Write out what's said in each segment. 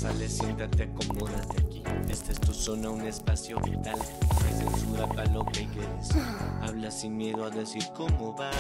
Sale, siéntate, acomódate aquí. Esta es tu zona, un espacio vital. No hay censura para lo que quieres. Habla sin miedo a decir cómo va.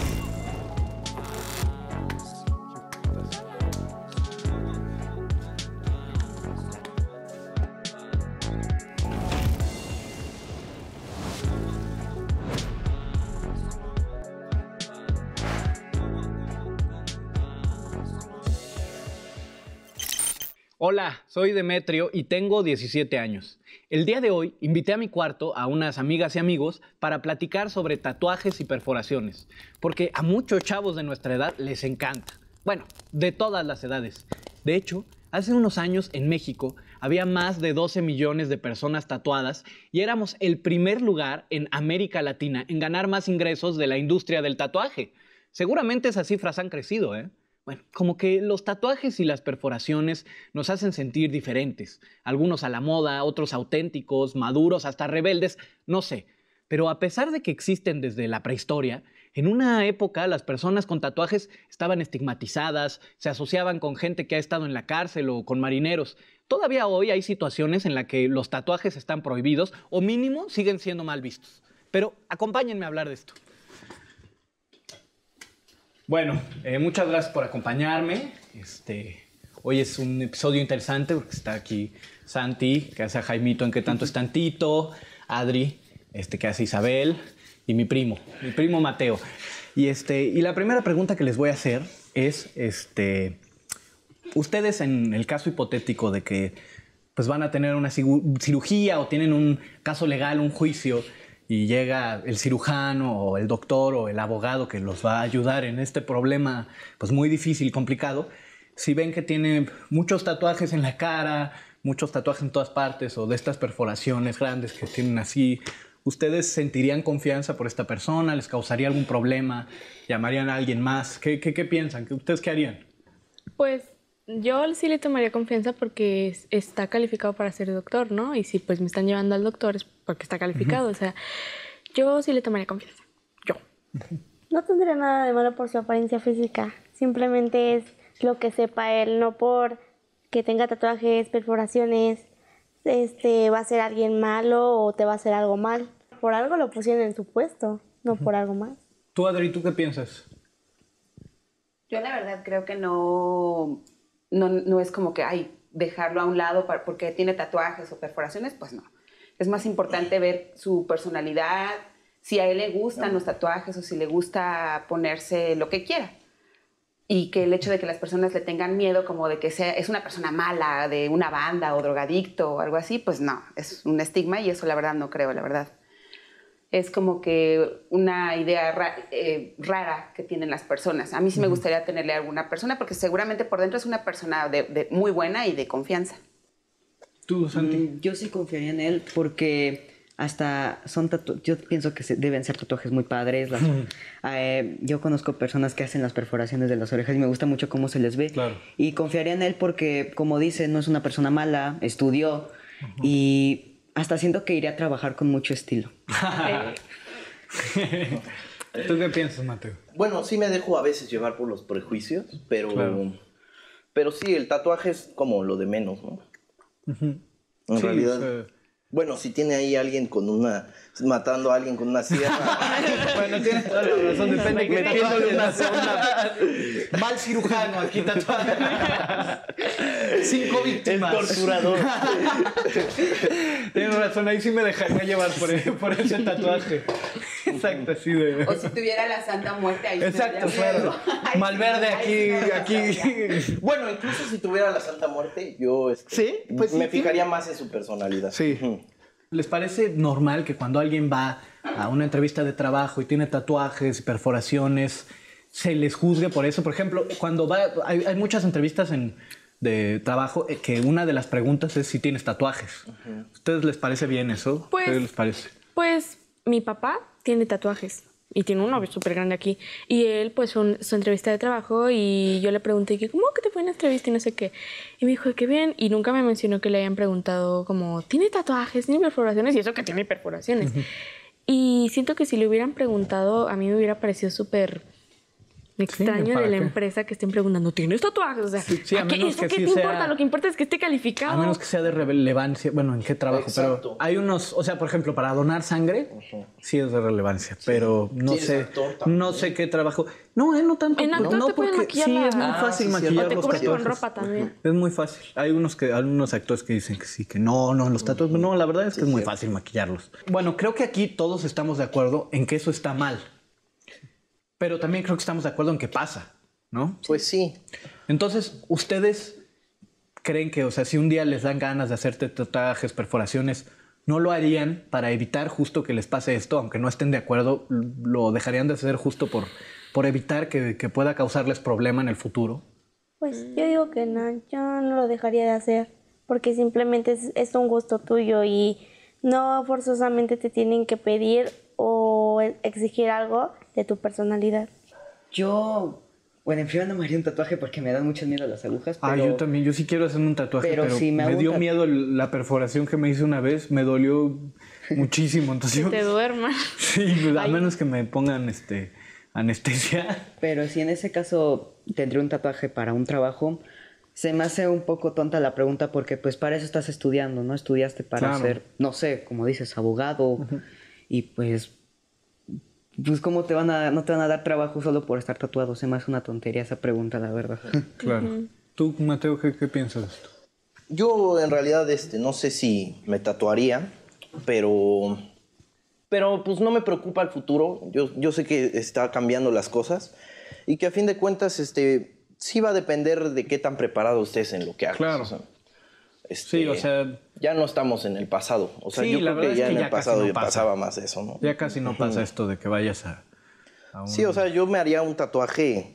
Hola, soy Demetrio y tengo 17 años. El día de hoy invité a mi cuarto a unas amigas y amigos para platicar sobre tatuajes y perforaciones, porque a muchos chavos de nuestra edad les encanta. Bueno, de todas las edades. De hecho, hace unos años en México había más de 12 millones de personas tatuadas y éramos el primer lugar en América Latina en ganar más ingresos de la industria del tatuaje. Seguramente esas cifras han crecido, ¿eh? Bueno, como que los tatuajes y las perforaciones nos hacen sentir diferentes. Algunos a la moda, otros auténticos, maduros, hasta rebeldes, no sé. Pero a pesar de que existen desde la prehistoria, en una época las personas con tatuajes estaban estigmatizadas, se asociaban con gente que ha estado en la cárcel o con marineros. Todavía hoy hay situaciones en las que los tatuajes están prohibidos o mínimo siguen siendo mal vistos. Pero acompáñenme a hablar de esto. Bueno, muchas gracias por acompañarme. Hoy es un episodio interesante porque está aquí Santi, que hace a Jaimito en Qué tanto es tantito, Adri, que hace Isabel, y mi primo Mateo. Y la primera pregunta que les voy a hacer es, ustedes en el caso hipotético de que pues, van a tener una cirugía o tienen un caso legal, un juicio, y llega el cirujano o el doctor o el abogado que los va a ayudar en este problema pues muy difícil y complicado, si ven que tiene muchos tatuajes en la cara, muchos tatuajes en todas partes o de estas perforaciones grandes que tienen así, ¿ustedes sentirían confianza por esta persona? ¿Les causaría algún problema? ¿Llamarían a alguien más? ¿Qué piensan? ¿Ustedes qué harían? Pues yo sí le tomaría confianza porque está calificado para ser doctor, ¿no? Y si pues me están llevando al doctor es porque está calificado. O sea, yo sí le tomaría confianza. Yo. No tendría nada de malo por su apariencia física. Simplemente es lo que sepa él, no por que tenga tatuajes, perforaciones, va a ser alguien malo o te va a hacer algo mal. Por algo lo pusieron en su puesto, no por algo más. Tú, Adri, ¿tú qué piensas? Yo la verdad creo que no es como que, dejarlo a un lado porque tiene tatuajes o perforaciones, pues no. Es más importante ver su personalidad, si a él le gustan los tatuajes o si le gusta ponerse lo que quiera. Y que el hecho de que las personas le tengan miedo como de que es una persona mala, de una banda o drogadicto o algo así, pues no, es un estigma y eso la verdad no creo, la verdad. Es como que una idea rara que tienen las personas. A mí sí me gustaría tenerle a alguna persona porque seguramente por dentro es una persona de muy buena y de confianza. ¿Tú, Santi? Yo sí confiaría en él porque hasta yo pienso que deben ser tatuajes muy padres. Yo conozco personas que hacen las perforaciones de las orejas y me gusta mucho cómo se les ve. Claro. Y confiaría en él porque, como dice, no es una persona mala, estudió y hasta siento que iría a trabajar con mucho estilo. ¿Tú qué piensas, Mateo? Bueno, sí me dejo a veces llevar por los prejuicios, pero, claro. Pero sí, el tatuaje es como lo de menos, ¿no? En realidad... Bueno, si tiene ahí alguien matando a alguien con una sierra. Bueno, tienes toda la razón, depende que metiéndole una sonda. Mal cirujano aquí tatuado. 5 víctimas. El torturador. Tienes razón, ahí sí me dejaría llevar por ese tatuaje. Exacto, así de... O si tuviera la Santa Muerte ahí. Exacto, claro. Malverde aquí. Bueno, incluso si tuviera la Santa Muerte, yo ¿sí? Pues me fijaría más en su personalidad. Sí. ¿Les parece normal que cuando alguien va a una entrevista de trabajo y tiene tatuajes y perforaciones, se les juzgue por eso? Por ejemplo, cuando hay muchas entrevistas de trabajo que una de las preguntas es si tienes tatuajes. ¿Ustedes les parece bien eso? Pues, ¿Qué les parece? Pues mi papá tiene tatuajes y tiene un novio súper grande aquí. Y él, pues, su entrevista de trabajo y yo le pregunté, ¿cómo que te fue en la entrevista y no sé qué? Y me dijo, qué bien. Y nunca me mencionó que le hayan preguntado como, ¿tiene tatuajes? ¿Tiene perforaciones? Y eso que tiene perforaciones. Y siento que si le hubieran preguntado, a mí me hubiera parecido súper extraño ¿para de la qué? empresa que estén preguntando, ¿tienes tatuajes? O sea, Sí, a ¿a qué, menos ¿eso que qué sí te sea- importa? Lo que importa es que esté calificado. A menos que sea de relevancia, bueno, en qué trabajo, Exacto. pero hay unos, o sea, por ejemplo, para donar sangre, sí es de relevancia, pero no Sí, es sé, actor también. no sé qué trabajo. No, no tanto. En actor no, te pueden porque maquillar sí la- es muy fácil sí, cierto. maquillar O te los cubres con tatuajes. ropa también. Es muy fácil. Hay algunos actores que dicen que sí, que no, los tatuajes. No, la verdad es que es muy fácil maquillarlos. Bueno, creo que aquí todos estamos de acuerdo en que eso está mal. Pero también creo que estamos de acuerdo en que pasa, ¿no? Pues sí. Entonces, ¿ustedes creen que, o sea, si un día les dan ganas de hacerte tatuajes, perforaciones, no lo harían para evitar justo que les pase esto? Aunque no estén de acuerdo, lo dejarían de hacer justo por evitar que pueda causarles problema en el futuro. Pues yo digo que no, yo no lo dejaría de hacer porque simplemente es un gusto tuyo y no forzosamente te tienen que pedir o exigir algo de tu personalidad. Yo, bueno, en primera no me haría un tatuaje porque me dan mucho miedo las agujas, pero... Yo también, yo sí quiero hacerme un tatuaje, pero pero si me me hago dio un miedo la perforación que me hice una vez, me dolió muchísimo, entonces Que yo... te duermas. Sí, pues, a menos que me pongan anestesia. Pero si en ese caso tendría un tatuaje para un trabajo, se me hace un poco tonta la pregunta porque pues para eso estás estudiando, ¿no? Estudiaste para Claro. ser, no sé, como dices, abogado y pues ¿cómo no te van a dar trabajo solo por estar tatuado? Se me hace una tontería esa pregunta, la verdad. Claro. Tú, Mateo, ¿qué piensas de esto? Yo en realidad no sé si me tatuaría, pero pues no me preocupa el futuro. Yo sé que está cambiando las cosas y que a fin de cuentas sí va a depender de qué tan preparado estés en lo que hagas. Claro. O sea, Sí, o sea, ya no estamos en el pasado. O sea, Sí, yo la creo verdad que es ya que en ya el casi pasado no ya pasa. pasaba más eso, ¿no? ya casi no pasa esto de que vayas a un... Sí, o sea, yo me haría un tatuaje,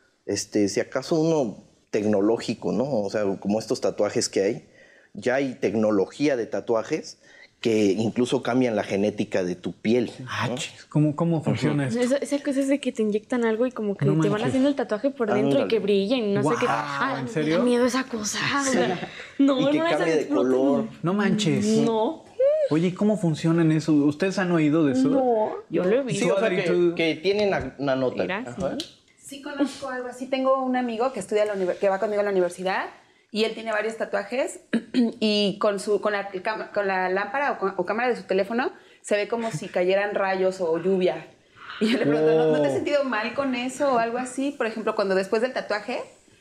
si acaso uno tecnológico, ¿no? O sea, como estos tatuajes que hay. Ya hay tecnología de tatuajes que incluso cambian la genética de tu piel, ¿no? chis, ¿Cómo funciona esto? Esa cosa es de que te inyectan algo y como que No te van manches. haciendo el tatuaje por dentro y Ándale. que brillen y no sé qué. Guau, ¿en serio? Me da miedo esa cosa. O sea, no, Y que no, esa cambie de explota. color. No manches. No, Oye, ¿cómo funciona en eso? ¿Ustedes han oído de eso? No. yo lo he Sí, visto. o sea, Adri, tú- que tienen una nota. Mira, Ajá. Sí conozco algo así. Tengo un amigo que estudia que va conmigo a la universidad y él tiene varios tatuajes y con la lámpara o cámara de su teléfono se ve como si cayeran rayos o lluvia. Y yo le pregunto, ¿no te has sentido mal con eso o algo así? Por ejemplo, cuando después del tatuaje,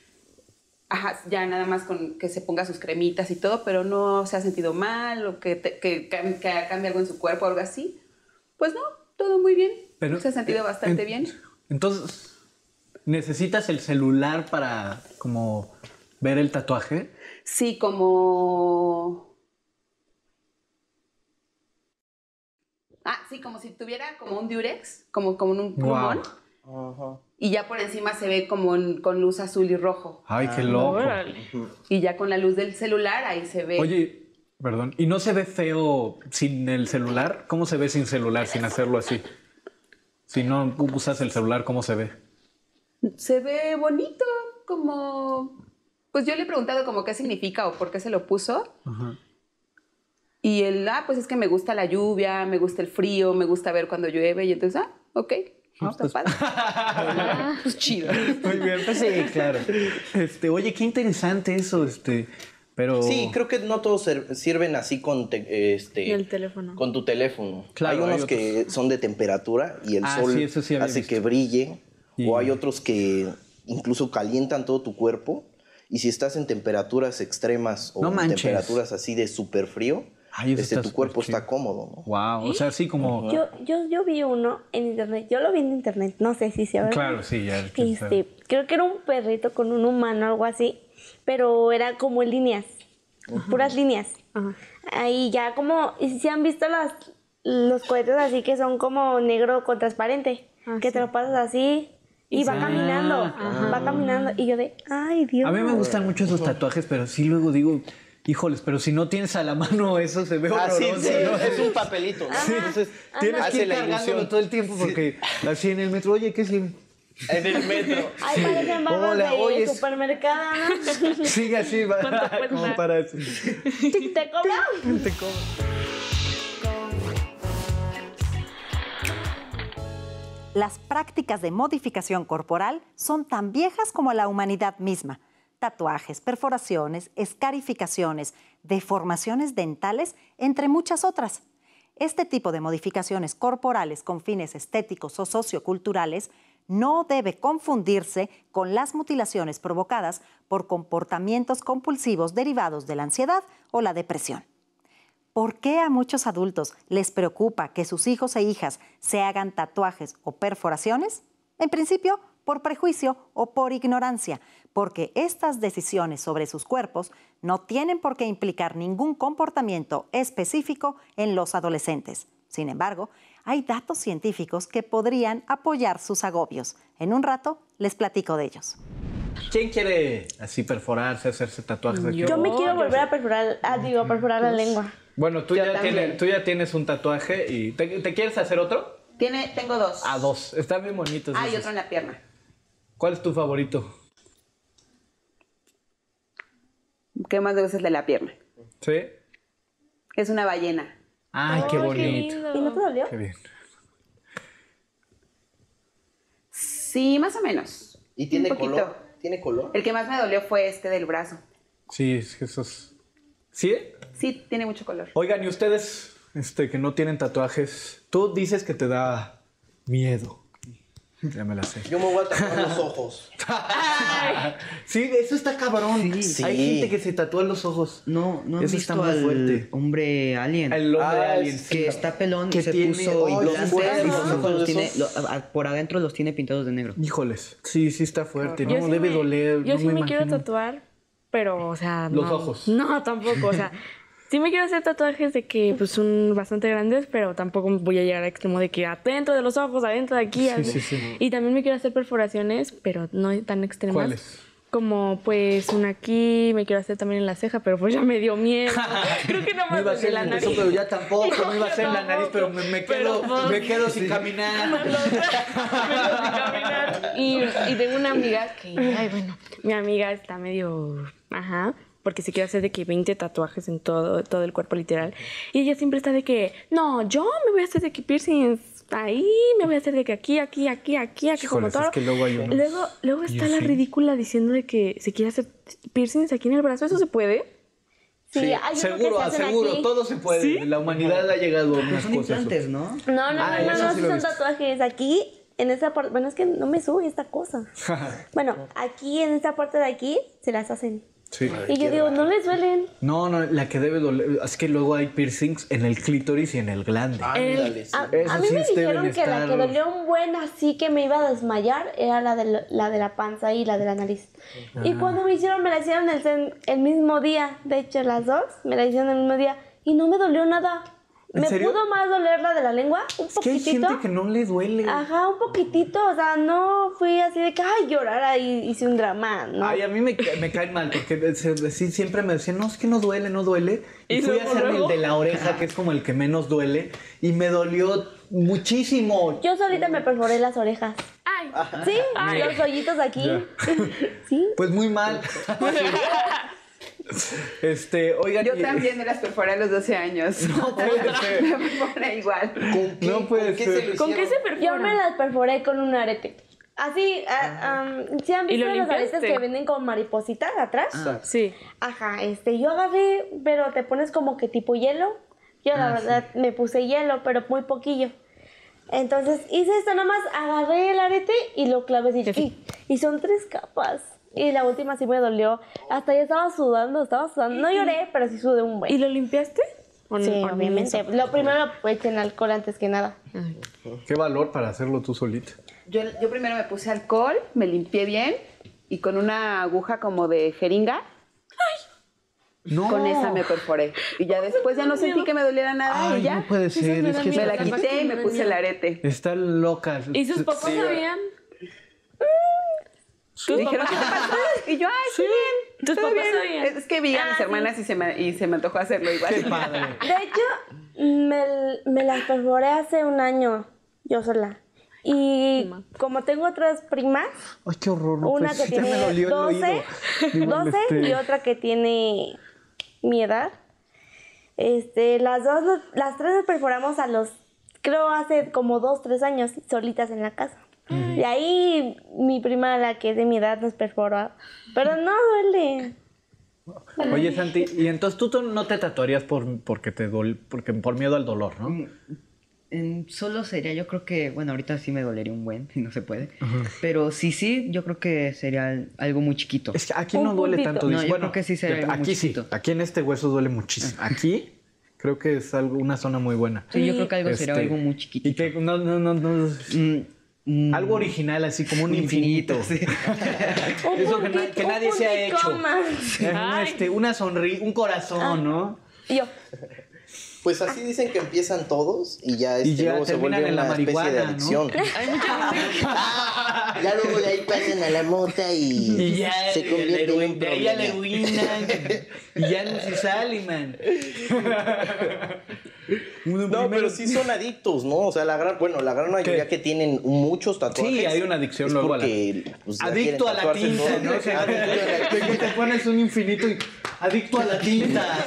ya nada más con que se ponga sus cremitas y todo, pero no se ha sentido mal o que cambie algo en su cuerpo o algo así. Pues no, todo muy bien. Pero, se ha sentido bastante bien. Entonces, ¿necesitas el celular para como ver el tatuaje? Sí, como... sí, como si tuviera como un diurex, como un plumón. Ajá. Y ya por encima se ve como con luz azul y rojo. Ay, qué loco. Órale. Y ya con la luz del celular ahí se ve. Oye, perdón, ¿y no se ve feo sin el celular? ¿Cómo se ve sin celular, sin hacerlo así? Si no usas el celular, ¿cómo se ve? Se ve bonito, como... Pues yo le he preguntado como qué significa o por qué se lo puso. Ajá. Y él, pues es que me gusta la lluvia, me gusta el frío, me gusta ver cuando llueve. Y entonces, ok, está padre. Pues chido. Muy bien, pues sí, claro. Oye, qué interesante eso, pero... Sí, creo que no todos sirven así con el teléfono. con tu teléfono. Claro, hay hay unos que son de temperatura y el sol sí, eso sí había hace visto. que brille. Y- O hay otros que incluso calientan todo tu cuerpo. Y si estás en temperaturas extremas o No en manches. temperaturas así de súper frío, Ay, eso está tu súper cuerpo chido. está cómodo, ¿no? Wow, o sea, sí como... Yo vi uno en internet, yo lo vi en internet, no sé si sea verdad. Claro, sí, ya. quién sabe. Creo que era un perrito con un humano, algo así, pero era como líneas, puras líneas. Ajá. Ahí ya como, y si han visto los cohetes así que son como negro con transparente, que te lo pasas así y va caminando, y yo de, ay Dios. A mí me gustan mucho esos tatuajes, pero sí luego digo, híjoles, pero si no tienes a la mano eso se ve horroroso, ¿no? es un papelito, ¿no? Entonces, Tienes que hace ir la cargándolo ilusión. todo el tiempo porque así en el metro, oye, ¿qué es? En el metro. Ay, parecen barras Hola, de oye, supermercado, ¿no? Sigue así, va. ¿Cuánto cuesta? Como para eso. ¿Te cobran? Te cobro. Las prácticas de modificación corporal son tan viejas como la humanidad misma. Tatuajes, perforaciones, escarificaciones, deformaciones dentales, entre muchas otras. Este tipo de modificaciones corporales con fines estéticos o socioculturales no debe confundirse con las mutilaciones provocadas por comportamientos compulsivos derivados de la ansiedad o la depresión. ¿Por qué a muchos adultos les preocupa que sus hijos e hijas se hagan tatuajes o perforaciones? En principio, por prejuicio o por ignorancia, porque estas decisiones sobre sus cuerpos no tienen por qué implicar ningún comportamiento específico en los adolescentes. Sin embargo, hay datos científicos que podrían apoyar sus agobios. En un rato les platico de ellos. ¿Quién quiere así perforarse, hacerse tatuajes aquí? Yo me quiero volver a perforar la lengua. Bueno, tú ya tienes un tatuaje y... ¿Te quieres hacer otro? Tengo 2. Ah, 2. Están bien bonitos. Y otro en la pierna. ¿Cuál es tu favorito? ¿Qué más debe ser de la pierna? ¿Sí? Es una ballena. Ay, qué bonito. ¿Y no te dolió? Qué bien. Sí, más o menos. ¿Y tiene Un poquito. color? ¿Tiene color? El que más me dolió fue este del brazo. Sí, es que esos... ¿Sí? Sí, tiene mucho color. Oigan, ¿y ustedes que no tienen tatuajes? Tú dices que te da miedo. Ya me la sé. Yo me voy a tatuar los ojos. Sí, eso está cabrón. Sí. Hay gente que se tatúa los ojos. No han Eso visto está muy al fuerte. hombre alien. El hombre alien. Que sí. está pelón Que y se tiene puso hoyos implantes fuertes. y sus ojos los tiene, Esos. por adentro los tiene pintados de negro. Híjoles. Sí está fuerte. Yo No, sí debe me- doler. Yo no sí me quiero imagino. tatuar, pero, o sea, Los no. ojos. No, tampoco, o sea, sí me quiero hacer tatuajes de que pues son bastante grandes, pero tampoco voy a llegar al extremo de que adentro de los ojos, adentro de aquí. así. sí. Y también me quiero hacer perforaciones, pero no tan extremas. ¿Cuáles? Como pues una aquí, me quiero hacer también en la ceja, pero pues ya me dio miedo. Creo que no Me iba a más hacer de la en nariz. eso, pero ya tampoco. Me iba a hacer en la nariz, pero Pero, pues, me quedo sin caminar. Y tengo una amiga que, ay, bueno, mi amiga está medio, porque se quiere hacer de que 20 tatuajes en todo el cuerpo literal. Y ella siempre está de que, no, yo me voy a hacer de que piercings ahí, me voy a hacer de que aquí, como Híjoles, todo. es que luego hay unos- Luego está Yo la sí. ridícula diciendo de que se quiere hacer piercings aquí en el brazo. ¿Eso se puede? Sí, hay uno que Seguro, se hacen seguro, aquí. todo se puede. La humanidad ha llegado a Pero unas son cosas. implantes, ¿no? No, eso sí lo he son visto. tatuajes. Aquí, en esta parte, bueno, es que no me sube esta cosa. Bueno, aquí, en esta parte de aquí, se las hacen. Sí. Y yo digo, no les duelen. No, la que debe doler. Es que luego hay piercings en el clítoris y en el glande. Ándale, sí. A Esos mí sí me dijeron deben que la que estar- dolió un buen así que me iba a desmayar era la de la panza y la de la nariz. Y cuando me la hicieron el mismo día. De hecho, las dos me la hicieron el mismo día y no me dolió nada. ¿En Me serio? pudo más doler la de la lengua, un Es que hay poquitito. gente que no le duele. Ajá, un poquitito, o sea, no fui así de que, ay, llorar y hice un drama, ¿no? Ay, a mí me caen mal porque siempre me decían, no, es que no duele. Y fui a hacerme el de la oreja, que es como el que menos duele, y me dolió muchísimo. Yo solita me perforé las orejas. Ay, Sí, los hoyitos aquí. Sí. Pues muy mal. Oigan. Yo también me las perforé a los 12 años. No puede ser. Me perforé igual. ¿Con qué, No puede ¿con qué ser. se lo ¿con qué se hicieron? perfora? Yo me las perforé con un arete. Así, ¿sí han ¿Y lo visto los aretes limpiaste? que venden con maripositas atrás? Sí. Ajá, yo agarré, pero te pones como que tipo hielo. Yo la verdad me puse hielo, pero muy poquillo. Entonces hice esto nomás, agarré el arete y lo clavé así. Y son 3 capas. Y la última sí me dolió. Hasta ya estaba sudando. No lloré, pero sí sudé un ¿Y buen. lo limpiaste? ¿O no? Sí, ¿O no? obviamente. Lo primero echen alcohol antes que nada. Qué valor para hacerlo tú solita. Yo primero me puse alcohol, me limpié bien y con una aguja como de jeringa, No. con esa me perforé. Y ya después ya no sentí que me doliera nada Ay, y ya. no puede ser. Es que Me la Capaz quité que y me me puse dañó. el arete. está loca. ¿Y sus papás sabían? ¿Tus Dijeron, ¿qué te papás? pasó? Y yo, ay, sí, bien. ¿Tus todo papás bien. sabían? Es que vi a mis sí. hermanas y se me antojó hacerlo igual. Qué padre. De hecho, me las perforé hace un año, yo sola. Y como tengo otras primas, Ay, qué horror. No una puede que ser. Ya me tiene dolió el 12, oído. Digo, 12 y otra que tiene mi edad, las 3 nos perforamos a los creo hace como 2, 3 años, solitas en la casa. Y ahí mi prima, la que es de mi edad, nos perforó. Pero no duele. Oye, Santi, y entonces tú no te tatuarías porque por miedo al dolor, ¿no? Solo sería, yo creo que, bueno, ahorita sí me dolería un buen, si no se puede. Pero sí, yo creo que sería algo muy chiquito. Es que aquí no duele tanto. No, yo creo que sí sería algo muy aquí chiquito. Sí, aquí en este hueso duele muchísimo. Aquí creo que es una zona muy buena. Sí, yo creo que algo sería algo muy chiquito. Y que algo original, así como un infinito. Sí. Eso que nadie se ha hecho. Una sonrisa, un corazón, ¿no? Yo. Pues así dicen que empiezan todos y ya, luego se vuelve en la una especie de adicción. ¿no? Ya luego de ahí pasan a la mota y ya se convierte en un de ahí a la problema. heroína y ya no se sale, man. No, pero sí son adictos, ¿no? O sea, la gran mayoría que tienen muchos tatuajes. Sí, hay una adicción es luego porque, pues, adicto a la tinta, ¿no? O sea, de que te pones un infinito y adicto a la tinta.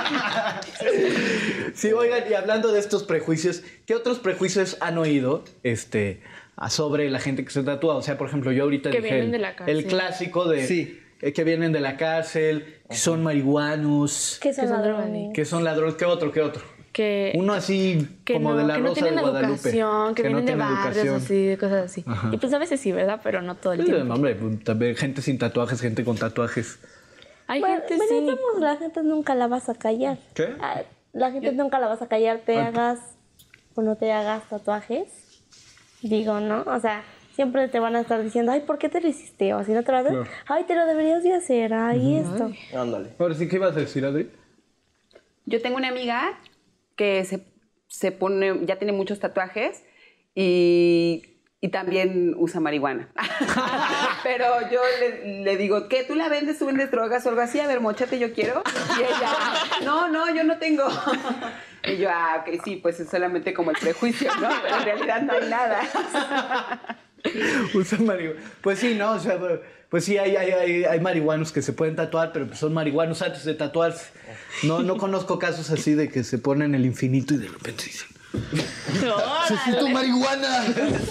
Sí, oigan, y hablando de estos prejuicios, ¿qué otros prejuicios han oído sobre la gente que se tatúa? O sea, por ejemplo, yo ahorita Que dije vienen de la cárcel. el clásico de que vienen de la cárcel, que son marihuanos, Que son ladrones. drogadictos. que son ladrones. ¿Qué otro? Que Uno así que como no, de la que no Rosa de tienen Guadalupe. educación, que vienen de tienen barrios educación. así, cosas así. Ajá. Y pues a veces sí, ¿verdad? Pero no todo el Sí, tiempo. hombre, también gente sin tatuajes, gente con tatuajes. Hay Bueno, gente sí. la gente nunca la vas a callar. ¿Qué? La gente nunca la vas a callar, te hagas o no te hagas tatuajes. Digo, ¿no? O sea, siempre te van a estar diciendo, ay, ¿por qué te lo hiciste? O si no te lo haces, Claro. ay, te lo deberías de hacer, ay, esto. Ándale. Ahora sí, ¿qué ibas a decir, Adri? Yo tengo una amiga que se pone, ya tiene muchos tatuajes y también usa marihuana. Pero yo le digo, ¿qué? ¿Tú la vendes? ¿Tú vendes drogas o algo así? A ver, móchate, yo quiero. Y ella, no, yo no tengo. Y yo, ok, sí, pues es solamente como el prejuicio, ¿no? Pero en realidad no hay nada. Usa marihuana. Pues sí, ¿no? O sea, pues sí, hay marihuanos que se pueden tatuar, pero pues son marihuanos antes de tatuarse. No conozco casos así de que se ponen el infinito y de repente dicen... ¡Necesito marihuana!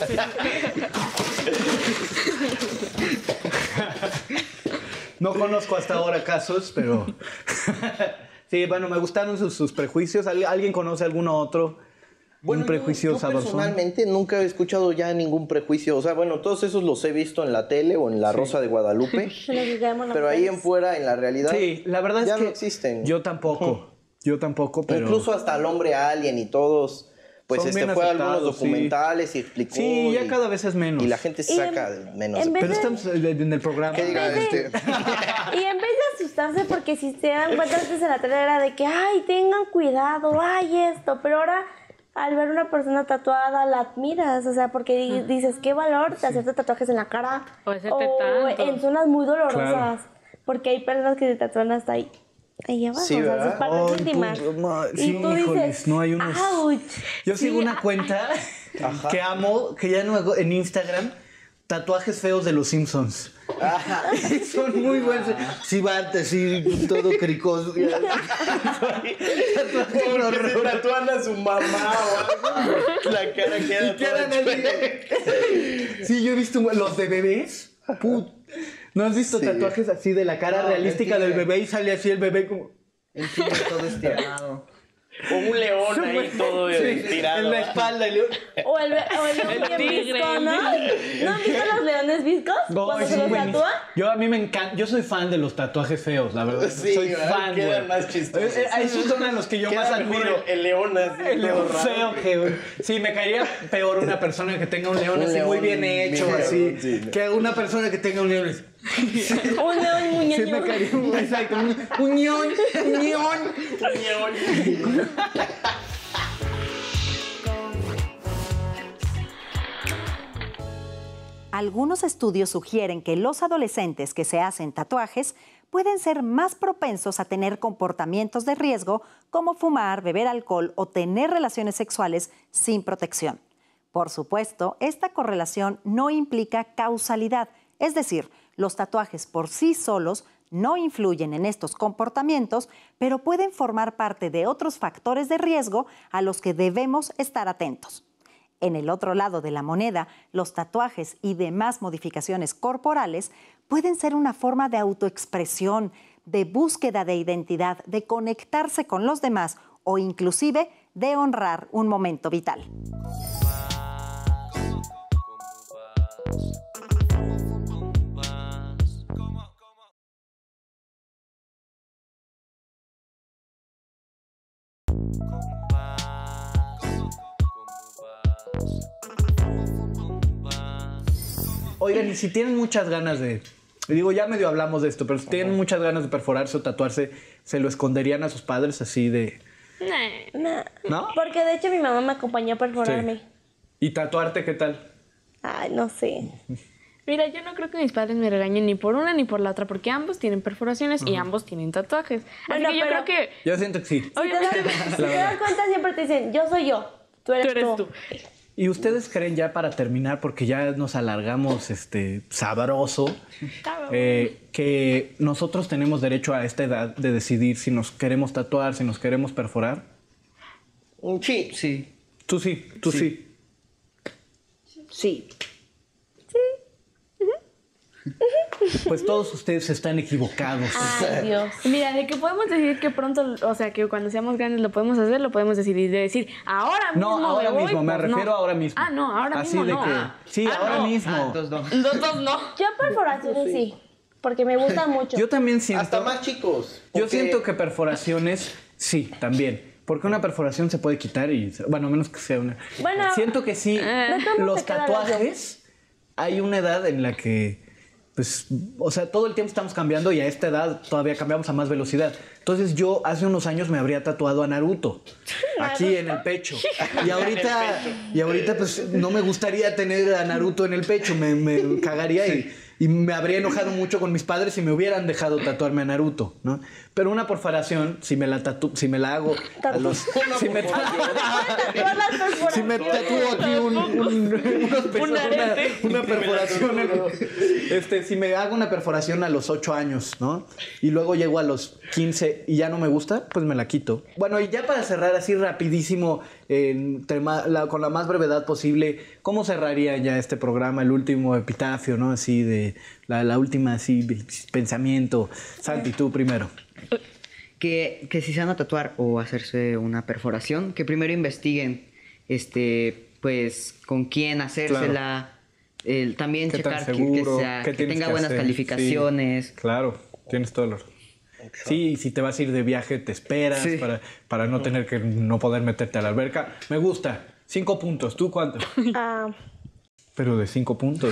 No conozco hasta ahora casos, pero... Sí, bueno, me gustaron sus prejuicios. ¿Alguien conoce alguno otro? Bueno, un prejuicio yo sabrosón. personalmente nunca he escuchado ya ningún prejuicio. O sea, bueno, todos esos los he visto en la tele o en La Rosa de Guadalupe. Pero ahí en fuera, en la realidad, Sí, la verdad ya es que no existen. Yo tampoco, pero... Incluso hasta el hombre alien y todos, pues Son bien fue a algunos aceptados, sí. documentales y explicó. Sí, ya cada vez es menos. Y la gente se Y saca de menos. en vez Pero estamos en el programa. ¿Qué diga este? Y en vez de asustarse, porque si se dan cuenta antes en la tele era de que, ay, tengan cuidado, ay, esto, pero ahora al ver una persona tatuada la admiras, o sea, porque dices, qué valor de hacerte tatuajes en la cara O hacerte tantos. en zonas muy dolorosas, Claro. porque hay personas que se tatúan hasta ahí abajo, Sí, o sea, ¿verdad? sus partes Ay, íntimas. sí, Y tú híjoles, dices, no hay unos... ouch. Yo sigo Sí, una cuenta que amo, que ya no hago en Instagram, tatuajes feos de los Simpsons. Son muy buenos. Sí, Bart, así, todo cricoso. Porque se tatúan a su mamá o algo. La cara queda Quedan toda así. Sí, yo he visto los de bebés. ¿No has visto Sí. tatuajes así de la cara No, realística mentira. del bebé y sale así el bebé como... El tío todo estirado. O un león ahí todo tirado. en la espalda. O el león bien tigre. visco, ¿no? ¿No han visto los leones viscos? Cuando se los tatúan. A mí me encanta. Yo soy fan de los tatuajes feos, la verdad. Sí, soy ¿verdad? fan, Quedan güey. más chistosos. Esos son a los que yo Queda más mejor admiro. el león así. El todo león raro. feo que... Sí, me caería peor una persona que tenga un león Un así muy león bien hecho, bien así. león, sí. Que una persona que tenga un león así. Un león muy Sí, me caería exacto. Un ñón. Algunos estudios sugieren que los adolescentes que se hacen tatuajes pueden ser más propensos a tener comportamientos de riesgo como fumar, beber alcohol o tener relaciones sexuales sin protección. Por supuesto, esta correlación no implica causalidad, es decir, los tatuajes por sí solos no influyen en estos comportamientos, pero pueden formar parte de otros factores de riesgo a los que debemos estar atentos. En el otro lado de la moneda, los tatuajes y demás modificaciones corporales pueden ser una forma de autoexpresión, de búsqueda de identidad, de conectarse con los demás o inclusive de honrar un momento vital. Oigan, y si tienen muchas ganas de... Digo, ya medio hablamos de esto, pero si tienen muchas ganas de perforarse o tatuarse, ¿se lo esconderían a sus padres así de...? ¿No? Porque de hecho mi mamá me acompañó a perforarme. Sí. ¿Y tatuarte qué tal? Ay, no sé. Mira, yo no creo que mis padres me regañen ni por una ni por la otra, porque ambos tienen perforaciones y ambos tienen tatuajes. Bueno, Así que yo creo que... Yo siento que sí. Si te das cuenta, siempre te dicen, yo soy yo, tú eres tú. ¿Y ustedes creen, ya para terminar, porque ya nos alargamos sabroso, que nosotros tenemos derecho a esta edad de decidir si nos queremos tatuar, si nos queremos perforar? Sí. Sí. Tú sí, tú sí. Sí. Pues todos ustedes están equivocados. Ay, Dios. Mira, de que podemos decir que pronto, o sea, que cuando seamos grandes lo podemos hacer, lo podemos decidir. De decir, ahora mismo No, ahora me voy, mismo, me pues refiero no. ahora mismo. Ah, no, ahora Así mismo de no. que... Sí, ahora no. mismo. Entonces no. Nosotros no. Yo perforaciones sí, porque me gusta mucho. Yo también siento... Hasta más chicos. Yo porque- siento que perforaciones, sí, también. Porque una perforación se puede quitar y... Bueno, a menos que sea una... Bueno, siento que sí, cómo los te queda la tatuajes, hay una edad en la que... Pues, o sea, todo el tiempo estamos cambiando y a esta edad todavía cambiamos a más velocidad. Entonces yo hace unos años me habría tatuado a Naruto aquí en el pecho. Y ahorita pues no me gustaría tener a Naruto en el pecho, me cagaría y me habría enojado mucho con mis padres si me hubieran dejado tatuarme a Naruto, ¿no? Pero una perforación, si me la hago a los... Si me tatúo aquí una perforación, si me hago una perforación a los 8 años, ¿no? Y luego llego a los 15 y ya no me gusta, pues me la quito. Bueno, y ya para cerrar así rapidísimo, con la más brevedad posible, ¿cómo cerraría ya este programa, el último epitafio, ¿no? Así de la última así pensamiento. Santi, tú primero. Que si se van a tatuar o hacerse una perforación, que primero investiguen, pues, con quién hacérsela. También ¿Qué tan checar seguro? que ¿Qué tienes tenga que buenas hacer? calificaciones. Sí, claro, tienes todo el orden. Sí, y si te vas a ir de viaje, te esperas Sí. para no tener que no poder meterte a la alberca. Me gusta. 5 puntos. ¿Tú cuánto? Pero de 5 puntos.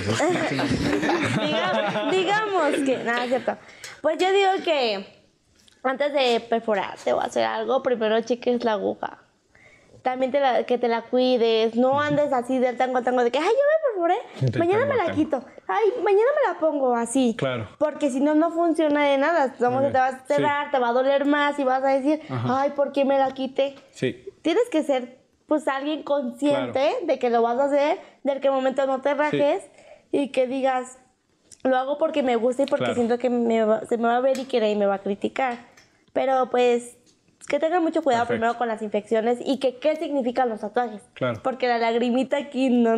Digamos que... Nada, es cierto. Pues yo digo que antes de perforarte o hacer algo, primero cheques la aguja. También que te la cuides. No andes así del tango de que, ay, yo me perforé, mañana me la quito. Ay, mañana me la pongo así. Claro. Porque si no, no funciona de nada. Te vas a cerrar, te va a doler más y vas a decir, ay, ¿por qué me la quité? Sí. Tienes que ser, pues, alguien consciente de que lo vas a hacer, del que momento no te rajes y que digas, lo hago porque me gusta y porque siento que se me va a ver y que nadie me va a criticar. Pero, pues, que tengan mucho cuidado primero con las infecciones y que qué significan los tatuajes. Claro. Porque la lagrimita aquí, no.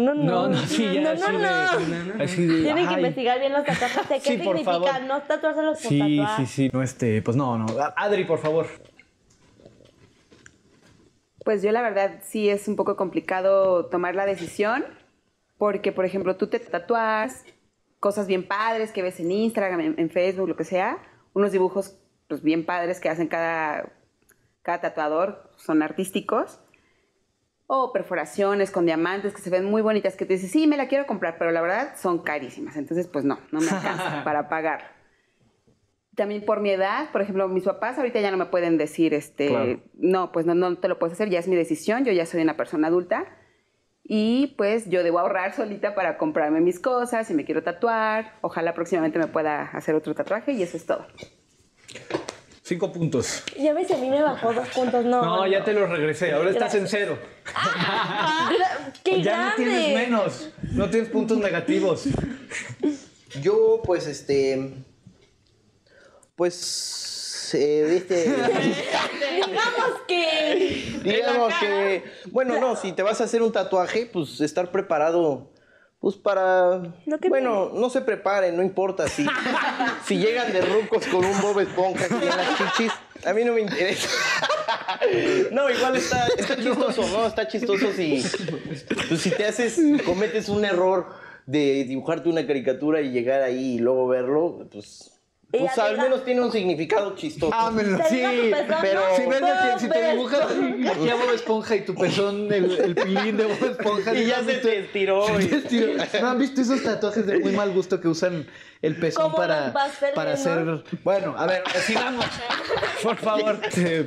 Así de, Tienen que ay. investigar bien los tatuajes de qué Sí, por significan, favor. no tatuárselos por Sí, tatuar. sí. No, pues no. Adri, por favor. Pues yo la verdad sí es un poco complicado tomar la decisión porque, por ejemplo, tú te tatúas cosas bien padres que ves en Instagram, en Facebook, lo que sea, unos dibujos pues bien padres que hacen cada tatuador, son artísticos, o perforaciones con diamantes que se ven muy bonitas que te dices, sí, me la quiero comprar, pero la verdad son carísimas, entonces pues no me alcanza para pagar. También por mi edad, por ejemplo, mis papás ahorita ya no me pueden decir, Claro. no, pues no te lo puedes hacer, ya es mi decisión, yo ya soy una persona adulta y pues yo debo ahorrar solita para comprarme mis cosas, si me quiero tatuar, ojalá próximamente me pueda hacer otro tatuaje y eso es todo. 5 puntos. Ya ves, a mí me bajó 2 puntos, No, ya te los regresé. Ahora estás en 0. ¡Qué Ya no grande! tienes menos. No tienes puntos negativos. Yo, pues, Pues, Digamos que... bueno, no, si te vas a hacer un tatuaje, pues estar preparado, pues para... Bueno, no se preparen, no importa si llegan de rucos con un Bob Esponja aquí en las chichis, a mí no me interesa. No, igual está chistoso, ¿no? Está chistoso si cometes un error de dibujarte una caricatura y llegar ahí y luego verlo, pues al menos tiene un significado chistoso. Sí, pero si te dibujas aquí a Bob Esponja y tu pezón, el pilín de Bob Esponja. Y ya se te estiró. ¿No han visto esos tatuajes de muy mal gusto que usan el pezón para hacer... Bueno, a ver, sigamos. Por favor.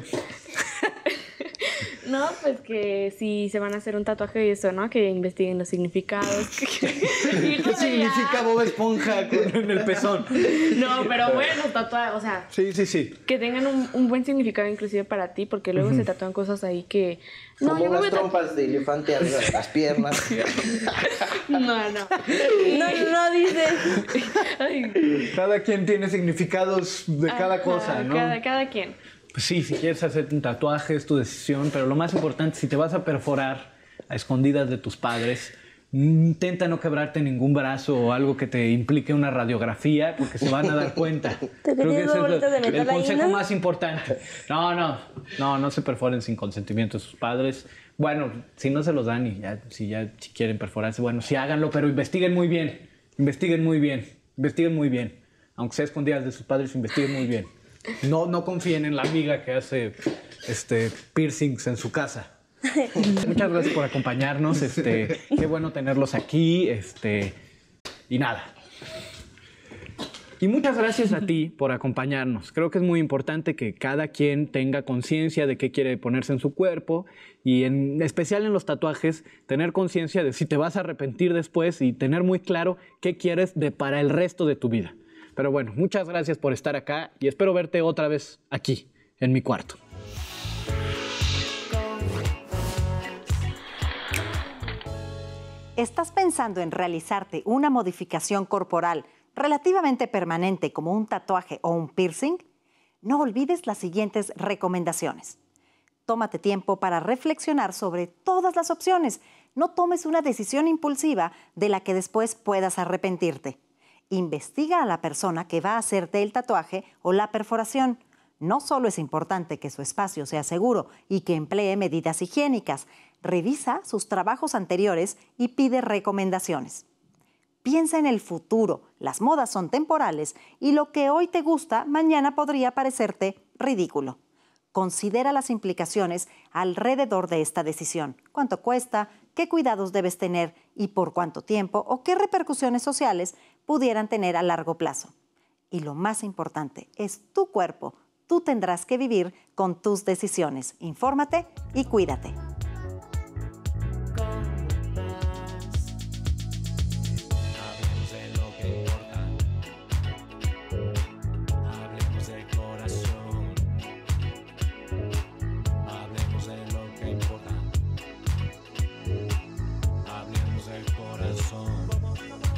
No, pues que si se van a hacer un tatuaje y eso, ¿no? Que investiguen los significados. ¿Qué significa Bob Esponja en el pezón? No, pero bueno, tatuajes, o sea... Sí. Que tengan un buen significado inclusive para ti, porque luego se tatúan cosas ahí que... No, como unas trompas de elefante arriba de las piernas. No dices. Cada quien tiene significados de cada cosa, ¿no? Cada quien. Pues sí, si quieres hacerte un tatuaje es tu decisión, pero lo más importante, si te vas a perforar a escondidas de tus padres, intenta no quebrarte ningún brazo o algo que te implique una radiografía, porque se van a dar cuenta. Creo que ese es el consejo más importante. No se perforen sin consentimiento de sus padres. Bueno, si no se los dan y si quieren perforarse, bueno, sí háganlo, pero investiguen muy bien. Aunque sea escondidas de sus padres, investiguen muy bien. No confíen en la amiga que hace piercings en su casa. Muchas gracias por acompañarnos. Qué bueno tenerlos aquí. Y nada. Y muchas gracias a ti por acompañarnos. Creo que es muy importante que cada quien tenga conciencia de qué quiere ponerse en su cuerpo y en especial en los tatuajes, tener conciencia de si te vas a arrepentir después y tener muy claro qué quieres para el resto de tu vida. Pero bueno, muchas gracias por estar acá y espero verte otra vez aquí, en mi cuarto. ¿Estás pensando en realizarte una modificación corporal relativamente permanente como un tatuaje o un piercing? No olvides las siguientes recomendaciones. Tómate tiempo para reflexionar sobre todas las opciones. No tomes una decisión impulsiva de la que después puedas arrepentirte. Investiga a la persona que va a hacerte el tatuaje o la perforación. No solo es importante que su espacio sea seguro y que emplee medidas higiénicas, revisa sus trabajos anteriores y pide recomendaciones. Piensa en el futuro, las modas son temporales y lo que hoy te gusta, mañana podría parecerte ridículo. Considera las implicaciones alrededor de esta decisión. ¿Cuánto cuesta? ¿Qué cuidados debes tener? ¿Y por cuánto tiempo? ¿O qué repercusiones sociales pudieran tener a largo plazo? Y lo más importante, es tu cuerpo. Tú tendrás que vivir con tus decisiones. Infórmate y cuídate. Hablemos del corazón.